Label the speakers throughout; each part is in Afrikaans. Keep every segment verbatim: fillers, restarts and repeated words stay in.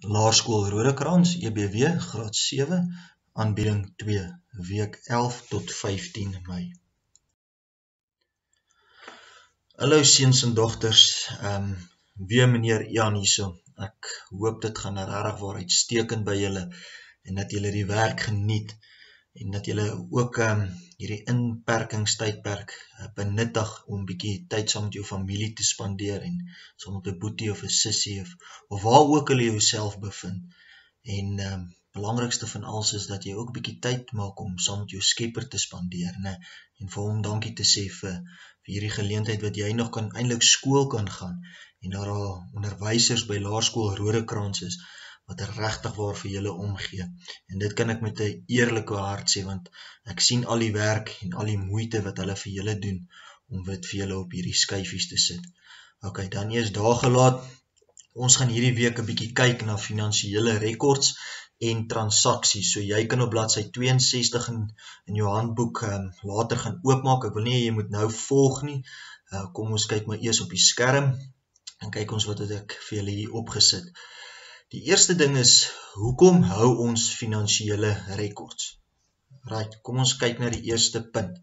Speaker 1: Laerskool Rodekrans, E B W, graad sewe, aanbieding twee, week elf tot vyftien Mei. Hallo seuns en dogters, um, weer meneer Ian hierso. Ek hoop dit gaan regtig waar uitstekend by julle en dat julle die werk geniet en dat julle ook um, hierdie inperkingstydperk uh, benuttig om 'n bietjie tyd saam met jou familie te spandeer en saam met 'n boetie of 'n sussie of, of waar ook hulle jouself bevind. En um, belangrikste van alles is dat jy ook 'n bietjie tyd maak om saam met jou Skepper te spandeer, né? En vir hom dankie te sê vir, vir hierdie geleentheid wat jy nog kan eintlik skool kan gaan en daar al onderwysers by Laerskool Rodekrans is wat er regtig waar vir julle omgee. En dit kan ek met 'n eerlike hart sê, want ek sien al die werk en al die moeite wat hulle vir julle doen om dit vir julle op hierdie skyfies te sit. Ok, dan eers daar gelaat. Ons gaan hierdie week 'n bietjie kyk na finansiële rekords en transaksies. So jy kan op bladsy twee en sestig in, in jou handboek um, later gaan oopmaak. Ek wil nie jy moet nou volg nie. Uh, kom ons kyk maar eers op die skerm en kyk ons wat het ek vir julle hier opgesit. Die eerste ding is, hoekom hou ons finansiële rekords? Right, kom ons kyk na die eerste punt.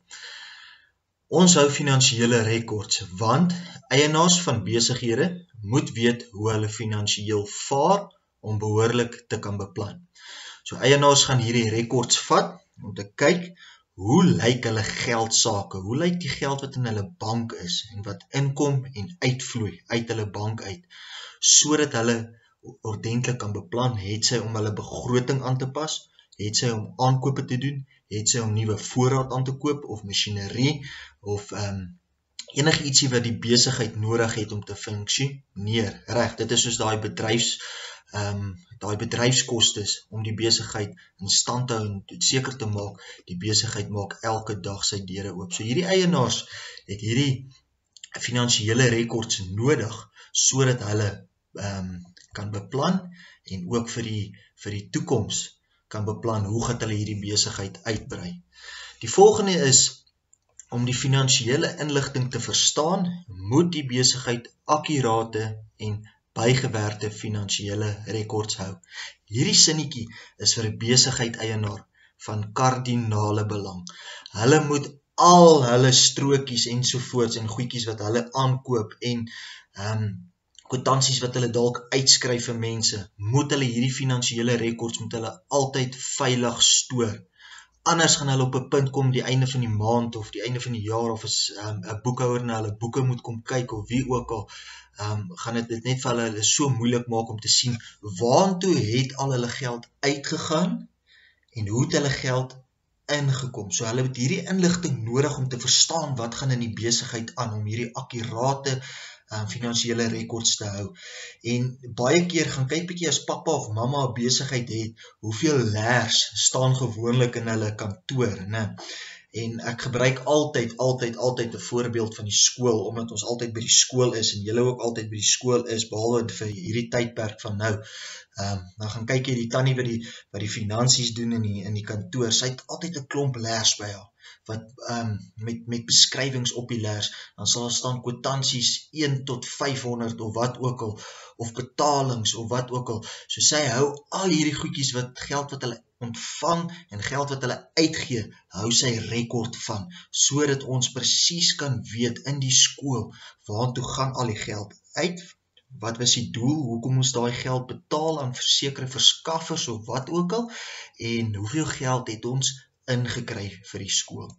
Speaker 1: Ons hou finansiële rekords, want eienaars van besighede moet weet hoe hulle finansiëel vaar om behoorlik te kan beplan. So eienaars gaan hierdie rekords vat om te kyk, hoe lyk hulle geldsake? Hoe lyk die geld wat in hulle bank is en wat inkom en uitvloei uit hulle bank uit, sodat hulle ordentlik kan beplan, het sy om hulle begroting aan te pas, het sy om aankope te doen, het sy om nuwe voorraad aan te koop of masjinerie of um, enige ietsie wat die besigheid nodig het om te funksioneer. Reg, dit is soos daai bedryfs um, daai bedryfskostes om die besigheid in stand te hou en seker te maak die besigheid maak elke dag sy deure oop. So hierdie eienaars het hierdie finansiële rekords nodig sodat hulle um, kan beplan en ook vir die, vir die toekoms kan beplan hoe gaan hulle hierdie besigheid uitbrei. Die volgende is, om die finansiële inligting te verstaan, moet die besigheid akkurate en bygewerkte finansiële rekords hou. Hierdie sinnetjie is vir 'n besigheid eienaar van kardinale belang. Hulle moet al hulle strokies ensovoorts en goedjies wat hulle aankoop en um, kwitansies wat hulle dalk uitskryf vir mense, moet hulle hierdie finansiële rekords moet hulle altyd veilig stoor. Anders gaan hulle op 'n punt kom die einde van die maand of die einde van die jaar of as 'n um, boekhouer na hulle boeke moet kom kyk of wie ook al, um, gaan dit dit net vir hulle, hulle so moeilik maak om te sien waantoe het al hulle geld uitgegaan en hoe het hulle geld ingekom. So hulle het hierdie inligting nodig om te verstaan wat gaan in die besigheid aan, om hierdie akkurate um, finansiële rekords te hou. En baie keer gaan kyk bietjie as pappa of mamma 'n besigheid het, hoeveel leers staan gewoonlik in hulle kantoor, né? En ek gebruik altyd, altyd, altyd 'n voorbeeld van die skool, omdat ons altyd by die skool is, en julle ook altyd by die skool is, behalwe vir hierdie tydperk van nou. Um, dan gaan kyk jy die tannie wat die, wat die finansies doen in die, in die kantoor, sy het altyd 'n klomp leers by haar, wat um, met, met beskrywings op die leers, dan sal staan kwitansies een tot vyfhonderd of wat ook al, of betalings of wat ook al. So sy hou al hierdie goedjies wat geld wat hulle ontvang en geld wat hulle uitgee, hou sy rekord van, sodat ons presies kan weet in die skool, waartoe gaan al die geld uit, wat was die doel, hoekom ons daai geld betaal aan versekerde verskaffers of wat ook al, en hoeveel geld het ons ingekry vir die skool.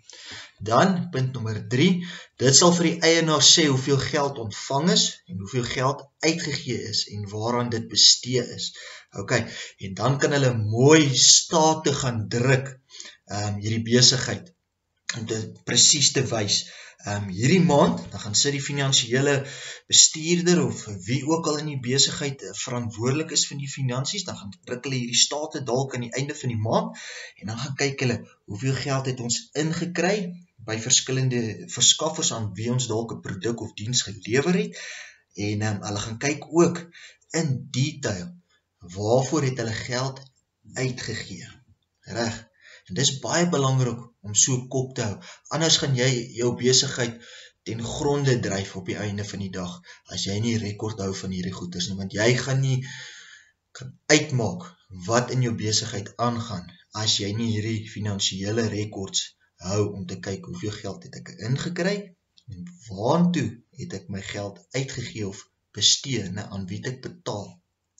Speaker 1: Dan, punt nommer drie, dit sal vir die eienaar sê hoeveel geld ontvang is en hoeveel geld uitgegee is en waaraan dit bestee is. Ok, en dan kan hulle mooi state gaan druk, um, hierdie besigheid, om dit presies te wys. Um, hierdie maand, dan gaan sit die finansiële bestuurder of wie ook al in die besigheid verantwoordelik is vir die finansies, dan gaan druk hulle hierdie state dalk aan die einde van die maand, en dan gaan kyk hulle, hoeveel geld het ons ingekry by verskillende verskaffers aan wie ons dalk 'n produk of diens gelewer het, en um, hulle gaan kyk ook in detail, waarvoor het hulle geld uitgegee. Reg? En dis baie belangrik om so kop te hou. Anders gaan jy jou besigheid ten gronde dryf op die einde van die dag, as jy nie rekord hou van hierdie goeders nie, want jy gaan nie kan uitmaak wat in jou besigheid aangaan as jy nie hierdie finansiële rekords hou om te kyk hoeveel geld het ek ingekry en waantoe het ek my geld uitgegee of bestee, en aan wie het ek betaal.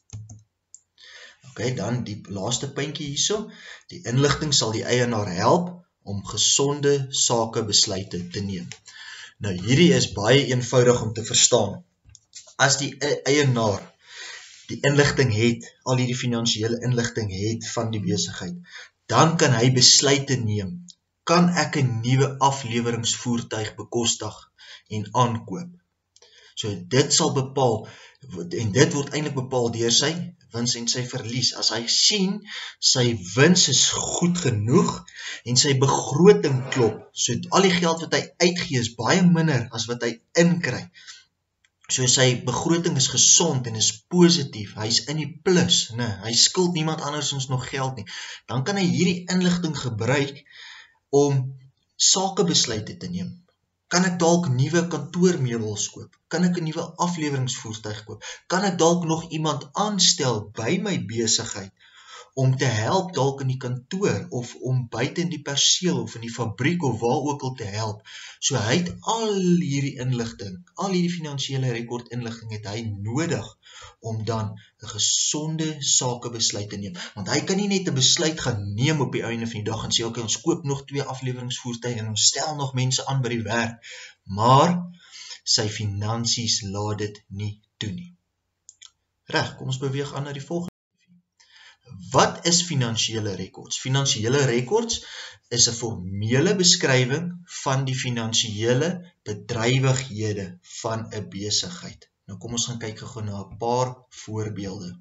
Speaker 1: Ok, dan die laaste puntjie hierso, die inligting sal die eienaar help om gesonde sakebesluite te neem. Nou hierdie is baie eenvoudig om te verstaan. As die eienaar die inligting het, al hierdie finansiële inligting het van die besigheid, dan kan hy besluite neem. Kan ek 'n nuwe afleweringsvoertuig bekostig en aankoop? So dit sal bepaal, en dit word eintlik bepaal deur sy wins en sy verlies. As hy sien, sy wins is goed genoeg, en sy begroting klop, so al die geld wat hy uitgee is baie minder as wat hy inkry. So sy begroting is gesond en is positief, hy is in die plus, nee, hy skuld niemand andersins nog geld nie, dan kan hy hierdie inligting gebruik om sakebesluite te neem. Kan ek dalk nuwe kantoormeubels koop? Kan ek 'n nuwe afleweringsvoertuig koop? Kan ek dalk nog iemand aanstel by my besigheid om te help dalk in die kantoor of om buite in die perseel of in die fabriek of waar ook al te help? So hy het al hierdie inligting, al hierdie finansiële rekord inligting het hy nodig om dan 'n gesonde sakebesluit te neem. Want hy kan nie net 'n besluit gaan neem op die einde van die dag en sê, okay, ons koop nog twee afleweringsvoertuie en ons stel nog mense aan by die werk, maar sy finansies laat dit nie toe nie. Reg, kom ons beweeg aan na die volgende. Wat is finansiële rekords? Finansiële rekords is 'n formele beskrywing van die finansiële bedrywighede van 'n besigheid. Nou kom ons gaan kyk gou na 'n paar voorbeelde.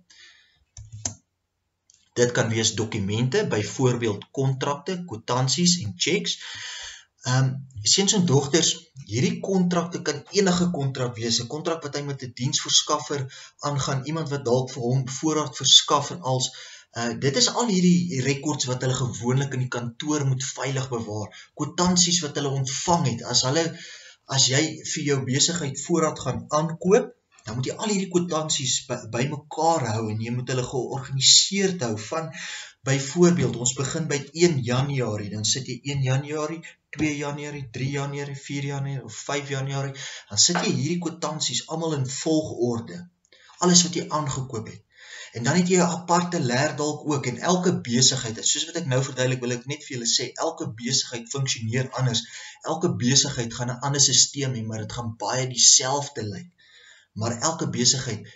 Speaker 1: Dit kan wees dokumente, byvoorbeeld kontrakte, kwitansies en checks. Um, seuns en dogters, hierdie kontrakte kan enige kontrak wees, 'n kontrak wat hy met 'n diensverskaffer aangaan, iemand wat dalk vir hom voorraad verskaf en als. Uh, dit is al hierdie rekords wat hulle gewoonlik in die kantoor moet veilig bewaar, kwitansies wat hulle ontvang het, as hulle, as jy vir jou besigheid voorraad gaan aankoop, dan moet jy al hierdie kwitansies by, by mekaar hou en jy moet hulle georganiseerd hou van, byvoorbeeld, ons begin by een Januarie, dan sit jy een Januarie, twee Januarie, drie Januarie, vier Januarie of vyf Januarie, dan sit jy hierdie kwitansies almal in volgorde, alles wat jy aangekoop het. En dan het jy 'n aparte lêer dalk ook, en elke besigheid, soos wat ek nou verduidelik, wil ek net vir julle sê, elke besigheid funksioneer anders, elke besigheid gaan 'n ander stelsel hê, maar dit gaan baie dieselfde lyk. Maar elke besigheid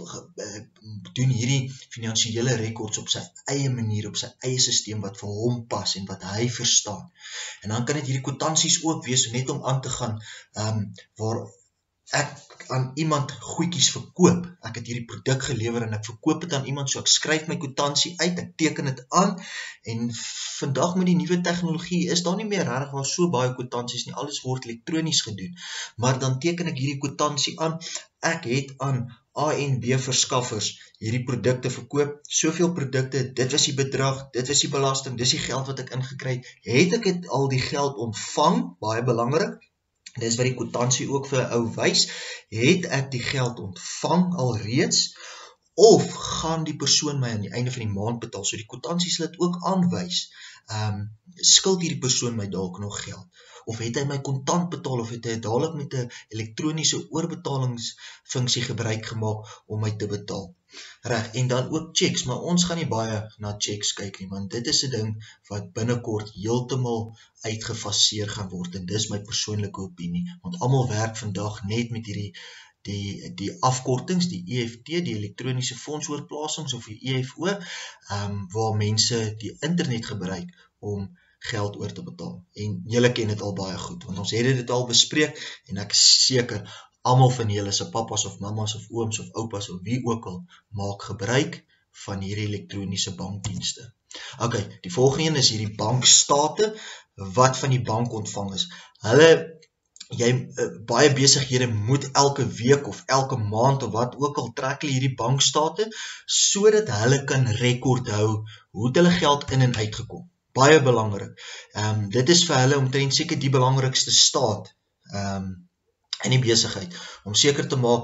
Speaker 1: doen hierdie finansiële rekords op sy eie manier, op sy eie stelsel wat vir hom pas en wat hy verstaan. En dan kan dit hierdie kwitansies ook wees, net om aan te gaan, um, waar ek aan iemand goedjies verkoop, ek het hierdie produk gelewer en ek verkoop het aan iemand, so ek skryf my kwitansie uit, ek teken dit aan, en vandag met die nuwe tegnologie is daar nie meer regtig waar so baie kwitansies nie, alles word elektronies gedoen, maar dan teken ek hierdie kwitansie aan, ek het aan A en B verskaffers hierdie produkte verkoop, soveel produkte, dit was die bedrag, dit was die belasting, dis die geld wat ek ingekry het, het ek het al die geld ontvang, baie belangrik, dis wat die kwitansie ook vir 'n ou wys, het ek die geld ontvang alreeds, of gaan die persoon my aan die einde van die maand betaal, so die kwitansie sal dit ook aanwys, um, skuld hierdie persoon my dalk nog geld, of het hy my kontant betaal, of het hy dadelik met 'n elektroniese oorbetalingsfunksie gebruik gemaak om my te betaal. Reg, en dan ook checks, maar ons gaan nie baie na checks kyk nie, want dit is 'n ding wat binnekort heeltemal uitgefaseer gaan word, en dis my persoonlike opinie, want almal werk vandag net met hierdie die die afkortings, die E F T, die elektroniese fondsoorplasings of die E F O, um, waar mense die internet gebruik om geld oor te betaal. En julle ken dit al baie goed, want ons het dit al bespreek, en ek is seker, almal van julle se pappas of mammas of ooms of oupas of wie ook al, maak gebruik van hierdie elektroniese bankdienste. Ok, die volgende een is hierdie bankstate, wat van die bank ontvang is. Hulle, jy, baie besighede moet elke week of elke maand of wat ook al trek hulle hierdie bankstate, sodat hulle kan rekord hou, hoe het hulle geld in en uitgekom. Baie belangrik. Um, dit is vir hulle omtrent seker die belangrikste staat um, in die besigheid, om seker te maak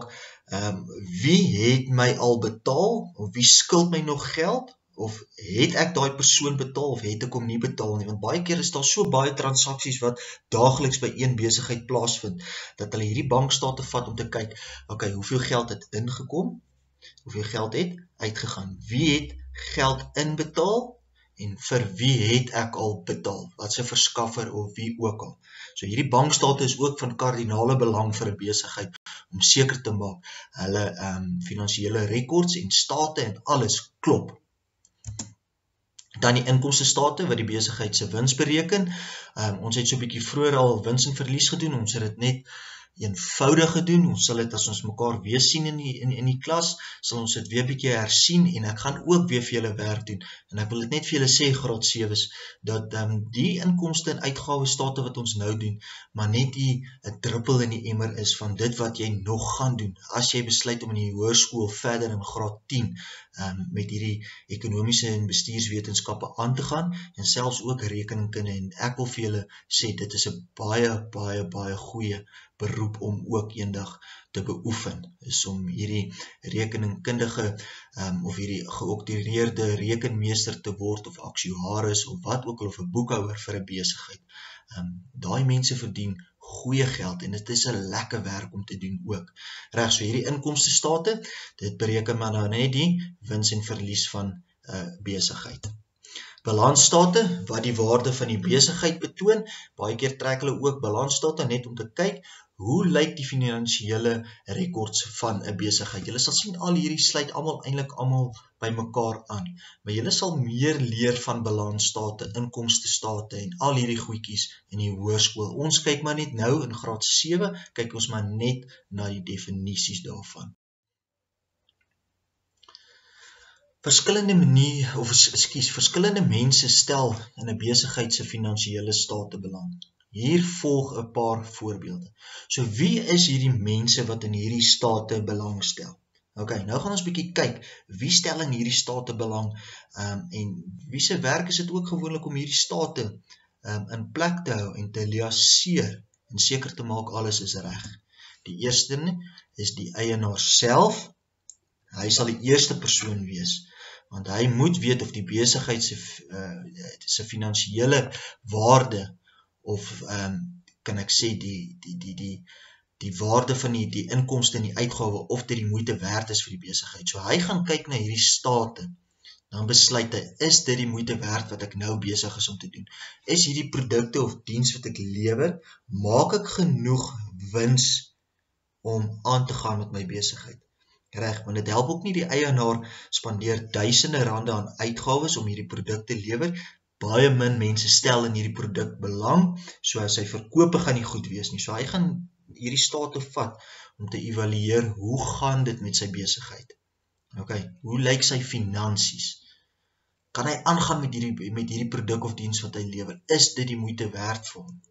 Speaker 1: Um, wie het my al betaal, of wie skuld my nog geld, of het ek daai persoon betaal, of het ek hom nie betaal nie, want baie keer is daar so baie transaksies wat daagliks by een besigheid plaasvind, dat hulle hierdie bankstate vat om te kyk, okay, hoeveel geld het ingekom, hoeveel geld het uitgegaan, wie het geld inbetaal, en vir wie het ek al betaal, wat se verskaffer of wie ook al. So hierdie bankstate is ook van kardinale belang vir 'n besigheid, om seker te maak, hulle um, finansiële rekords en state en alles klop. Dan die inkomstestate wat die besigheid se wins bereken. Um, ons het so 'n bietjie vroeër al wins en verlies gedoen, ons het dit net eenvoudig gedoen, ons sal dit as ons mekaar weer sien in die, in, in die klas, sal ons dit weer bietjie hersien, en ek gaan ook weer vir julle werk doen, en ek wil dit net vir julle sê, graad sewe, dat um, die inkomste en uitgawe state wat ons nou doen, maar net die 'n druppel in die emmer is van dit wat jy nog gaan doen, as jy besluit om in die hoërskool verder in graad tien, um, met hierdie ekonomiese en bestuurswetenskappe aan te gaan, en selfs ook rekeningkunde, en ek wil vir julle sê, dit is 'n baie, baie, baie goeie beroep om ook eendag te beoefen, is om hierdie rekeningkundige um, of hierdie geoktroeëerde rekenmeester te word, of aktuaris, of wat ook al, of 'n boekhouer vir 'n besigheid. Um, daai mense verdien goeie geld, en dit is 'n lekker werk om te doen ook. Reg, so hierdie inkomstestate, dit bereken maar nou net die wins en verlies van 'n uh, besigheid. Balansstate, wat die waarde van die besigheid betoon, baie keer trek hulle ook balansstate net om te kyk, hoe lyk die finansiële rekords van 'n besigheid. Julle sal sien, al hierdie sluit almal eintlik almal by mekaar aan, maar julle sal meer leer van balansstate, inkomstestate en al hierdie goedjies in die hoërskool. Ons kyk maar net nou in graad sewe, kyk ons maar net na die definisies daarvan. Verskillende maniere, of ekskuus, verskillende mense stel in 'n besigheid se finansiële state belang. Hier volg 'n paar voorbeelde. So wie is hierdie mense wat in hierdie state belang stel? Ok, nou gaan ons bietjie kyk, wie stel in hierdie state belang, um, en wie se werk is dit ook gewoonlik om hierdie state um, in plek te hou en te liaseer, en seker te maak alles is reg. Die eerste is die eienaar self. Hy sal die eerste persoon wees, want hy moet weet of die besigheid se uh, se finansiële waarde, of um, kan ek sê die die die die die waarde van die die inkomste en die uitgawe, of dit die moeite werd is vir die besigheid. So hy gaan kyk na hierdie state, dan besluit hy, is dit die moeite werd wat ek nou besig is om te doen? Is hierdie produkte of diens wat ek lewer, maak ek genoeg wins om aan te gaan met my besigheid? Reg, want dit help ook nie die eienaar spandeer duisende rande aan uitgawes om hierdie produk te lewer. Baie min mense stel in hierdie produk belang, so as sy verkope gaan nie goed wees nie. So hy gaan hierdie state vat om te evalueer, hoe gaan dit met sy besigheid? Ok, hoe lyk sy finansies? Kan hy aangaan met hierdie, met hierdie produk of diens wat hy lewer? Is dit die moeite werd vir hom?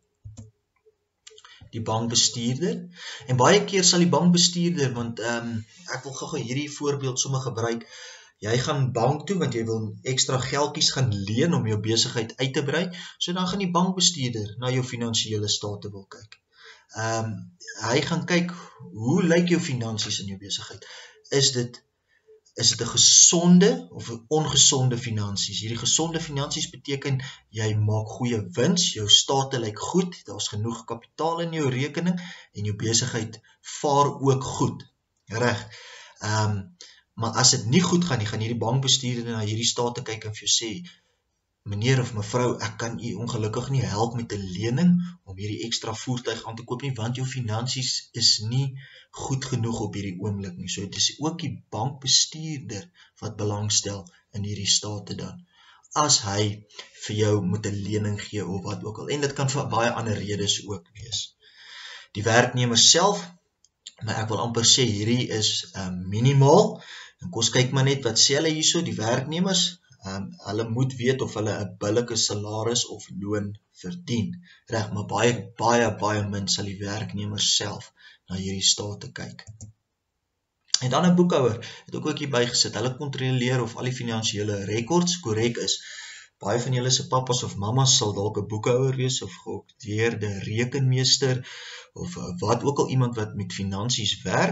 Speaker 1: Die bankbestuurder, en baie keer sal die bankbestuurder, want um, ek wil gou hierdie voorbeeld sommer gebruik, jy gaan bank toe, want jy wil ekstra geldjies gaan leen om jou besigheid uit te brei, so dan gaan die bankbestuurder na jou finansiële state wil kyk. Um, hy gaan kyk, hoe lyk jou finansies in jou besigheid? Is dit Is dit 'n gesonde of 'n ongesonde finansies? Hierdie gesonde finansies beteken, jy maak goeie wins, jou state lyk goed, daar's genoeg kapitaal in jou rekening, en jou besigheid vaar ook goed. Reg. Um, maar as dit nie goed gaan nie, gaan hierdie bankbestuurder na hierdie state kyk en vir jou sê, meneer of mevrou, ek kan u ongelukkig nie help met 'n lening om hierdie ekstra voertuig aan te koop nie, want jou finansies is nie goed genoeg op hierdie oomblik nie. So dit is ook die bankbestuurder wat belangstel in hierdie state dan, as hy vir jou moet 'n lening gee of wat ook al, en dit kan vir baie ander redes ook wees. Die werknemer self, maar ek wil amper sê hierdie is um, minimaal, en kom ons kyk maar net wat sê hulle hierso, die werknemers, um, hulle moet weet of hulle 'n billike salaris of loon verdien. Reg, maar baie, baie, baie min sal die werknemer self na hierdie state kyk. En dan 'n boekhouer, het ook ook hier bygesit, hulle kontroleer of al die finansiële rekords korrek is. Baie van julle se pappas of mammas sal dalk 'n boekhouer wees, of geoktroeëerde rekenmeester, of wat ook al iemand wat met finansies werk,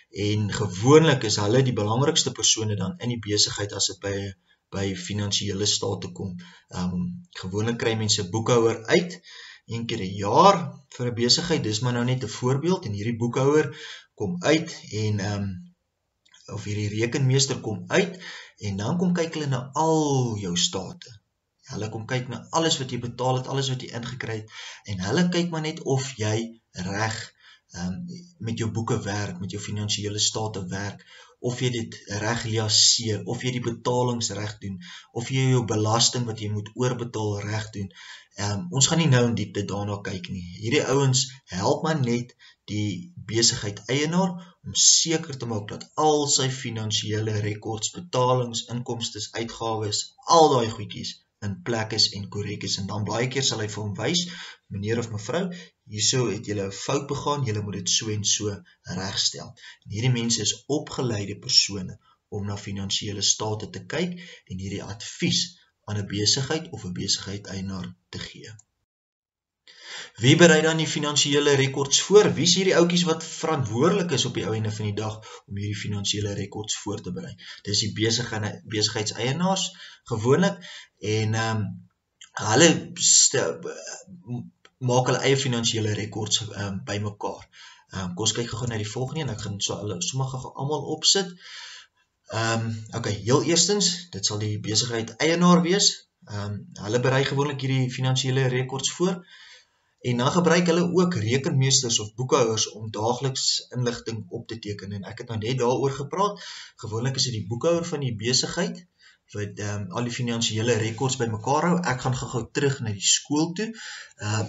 Speaker 1: en gewoonlik is hulle die belangrikste persone dan in die besigheid as dit by by finansiële state kom. Um, gewoonlik kry mense 'n boekhouer uit een keer 'n jaar vir 'n besigheid. Dis maar nou net 'n voorbeeld en hierdie boekhouer kom uit en um, of hierdie rekenmeester kom uit en dan kom kyk hulle na al jou state. Hulle kom kyk na alles wat jy betaal het, alles wat jy ingekry het en hulle kyk maar net of jy reg um, met jou boeke werk, met jou finansiële state werk, of jy dit reg liaseer, of jy die betalings reg doen, of jy jou belasting wat jy moet oorbetaal reg doen. Um, ons gaan nie nou in diepte daarna kyk nie. Hierdie ouens help maar net die besigheid eienaar om seker te maak dat al sy finansiële rekords, betalings, inkomstes, uitgawes, al daai goedjies in plek is en korrek is. En dan baie keer sal hy vir hom wys, meneer of mevrou, hierso het julle 'n fout begaan, julle moet dit so en so regstel. En hierdie mense is opgeleide persone om na finansiële state te kyk en hierdie advies aan 'n besigheid of 'n besigheid eienaar te gee. Wie berei dan die finansiële rekords voor? Wie is hierdie ouetjies wat verantwoordelik is op die ou einde van die dag om hierdie finansiële rekords voor te berei? Dis die besigheidseienaars gewoonlik en um, hulle maak hulle eie finansiële rekords um, by mekaar. Um, kom ons kyk gou na die volgende en ek gaan so hulle sommige almal opsit. Um, okay, heel eerstens, dit sal die besigheid eienaar wees. Um, hulle berei gewoonlik hierdie finansiële rekords voor. En dan gebruik hulle ook rekenmeesters of boekhouers om daagliks inligting op te teken. En ek het nou net daaroor gepraat. Gewoonlik is dit die boekhouer van die besigheid wat um, al die finansiële rekords by mekaar hou. Ek gaan gou-gou terug na die skool toe. Uh,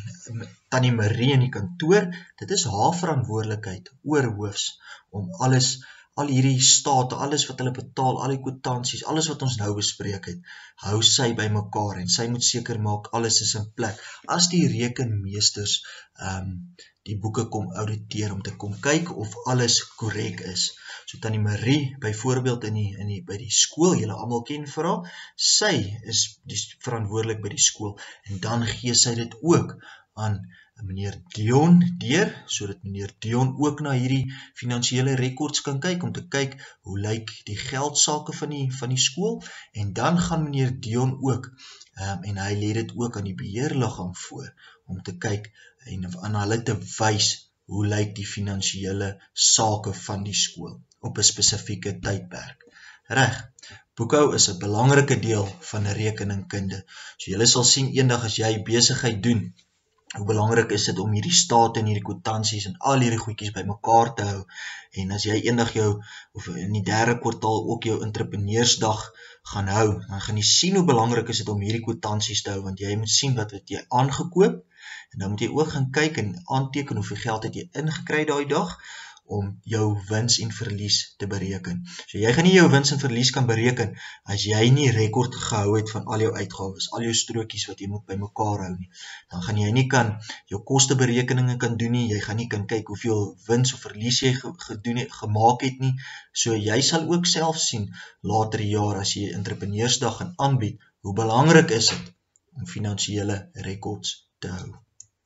Speaker 1: Tannie Marie in die kantoor, dit is haar verantwoordelikheid oorhoofs om alles al hierdie state, alles wat hulle betaal, al die kwitansies, alles wat ons nou bespreek het, hou sy by mekaar en sy moet seker maak alles is in plek. As die rekenmeesters um, die boeke kom auditeer om te kom kyk of alles korrek is. So Tannie Marie, byvoorbeeld in die, in die, by die skool, julle almal ken vir haar, sy is die verantwoordelik by die skool en dan gee sy dit ook aan meneer Dion deur, sodat meneer Dion ook na hierdie finansiële rekords kan kyk, om te kyk hoe lyk die geldsake van die, van die skool, en dan gaan meneer Dion ook, um, en hy lê dit ook aan die beheerliggaam voor, om te kyk en aan hulle te wys hoe lyk die finansiële sake van die skool, op 'n spesifieke tydperk. Reg, boekhou is 'n belangrike deel van 'n rekeningkunde, so julle sal sien eendag as jy besigheid doen, hoe belangrik is dit om hierdie state en hierdie kwitansies en al hierdie goedjies by mekaar te hou. En as jy eendag jou, of in die derde kwartaal ook jou entrepreneursdag gaan hou, dan gaan jy sien hoe belangrik is dit om hierdie kwitansies te hou, want jy moet sien wat het jy aangekoop, en dan moet jy ook gaan kyk en aanteken hoeveel geld het jy ingekry daai dag, om jou wins en verlies te bereken. So jy gaan nie jou wins en verlies kan bereken, as jy nie rekord gehou het van al jou uitgawes, al jou strokies wat jy moet by mekaar hou nie. Dan gaan jy nie kan jou kosteberekeninge kan doen nie, jy gaan nie kan kyk hoeveel wins of verlies jy gedoen het, gemaak het nie. So jy sal ook self sien, later die jaar, as jy entrepreneursdag gaan aanbied, hoe belangrik is dit om finansiële rekords te hou.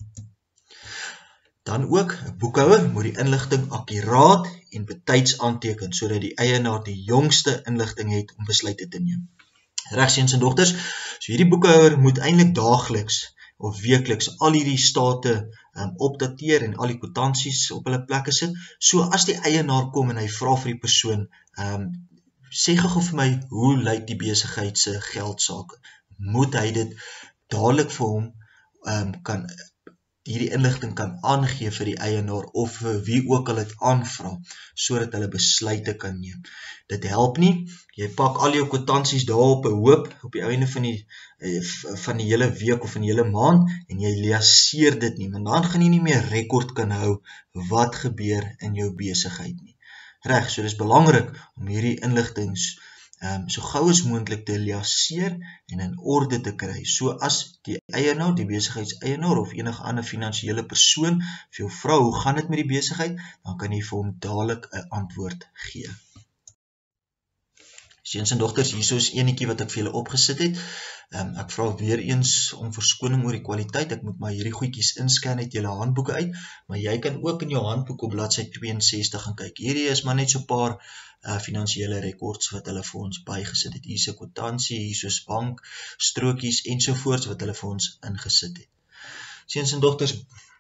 Speaker 1: Dan ook, 'n boekhouer moet die inligting akkuraat en betyds aanteken, sodat die eienaar die jongste inligting het om besluite te neem. Reg, seuns en dogters, so hierdie boekhouer moet eintlik daagliks of weekliks al hierdie state um, opdateer en al die kwitansies op hulle plekke sit. So as die eienaar kom en hy vra vir die persoon, um, sê gou vir my, hoe lyk die besigheid se geldsake? Moet hy dit dadelik vir hom um, kan hierdie inligting kan aangee vir die eienaar of vir wie ook al het aanvra, sodat hulle besluite kan neem. Dit help nie, jy pak al jou kwitansies daar op 'n hoop, op die einde van die, van die hele week of van die hele maand, en jy liaseer dit nie, want dan gaan jy nie meer rekord kan hou wat gebeur in jou besigheid nie. Reg, so dis belangrik om hierdie inligtings Um, so gou as moontlik te liaseer en in orde te kry, so as die eienaar, die besigheidseienaar of enige ander finansiële persoon vir jou vra, hoe gaan dit met die besigheid, dan kan jy vir hom dadelik 'n antwoord gee. Seuns en dogters, hierso is enetjie wat ek vir julle opgesit het. Um, ek vra weer eens om verskoning oor die kwaliteit. Ek moet maar hierdie goedjies inscan uit julle handboeke uit, maar jy kan ook in jou handboek op bladsy twee en sestig gaan kyk. Hierdie is maar net so 'n paar uh, finansiële rekords wat hulle vir ons bygesit het. Hier is 'n kwitansie, hier is bank, strokies ensovoorts wat hulle vir ons ingesit het. Seuns en dogters,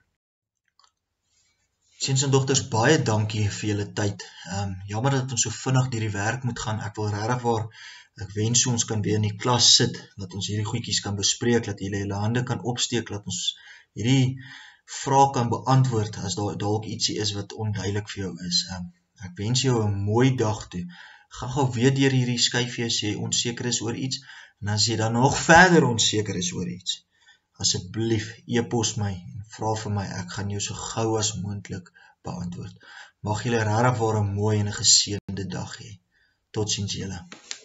Speaker 1: Seuns en dogters, baie dankie vir julle tyd. Um, jammer dat ons so vinnig deur die werk moet gaan. Ek wil regtig waar Ek wens ons kan weer in die klas sit, dat ons hierdie goedjies kan bespreek, dat julle julle hande kan opsteek, dat ons hierdie vrae kan beantwoord as daar dalk ietsie is wat onduidelik vir jou is. Um, ek wens jou 'n mooi dag toe. Gaan gou weer deur hierdie skyfie as jy onseker is oor iets, en as jy dan nog verder onseker is oor iets, asseblief e-pos my en vra vir my, ek gaan jou so gou as moontlik beantwoord. Mag julle regtig waar 'n mooi en 'n geseënde dag hê. Totsiens julle.